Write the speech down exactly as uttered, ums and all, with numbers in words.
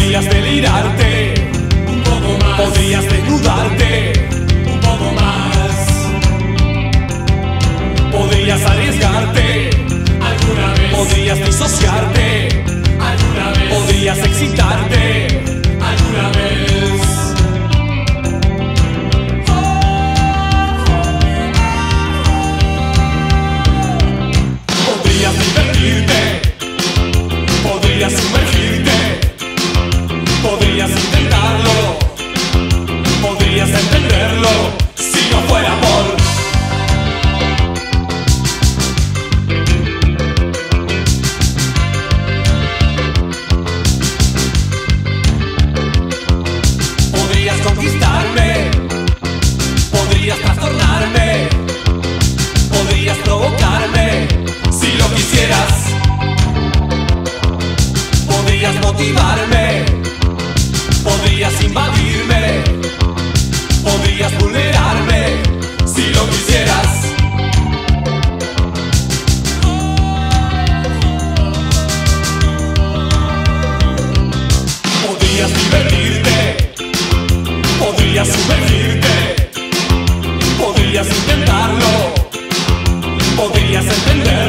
Podrías delirarte un poco más. Podrías desnudarte un poco más. Podrías arriesgarte alguna vez. Podrías disociarte alguna vez. Podrías excitarte alguna vez. Podrías divertirte. Podrías sumergirte. Podrías intentarlo. Podrías entenderlo si no fuera por conquistarme, podrías trastornarme, podrías provocarme si lo quisieras, podrías motivarme, podrías invadirme, podrías vulnerarme si lo quisieras. Podrías divertirte. Podrías sumergirte, podrías intentarlo, podrías entender.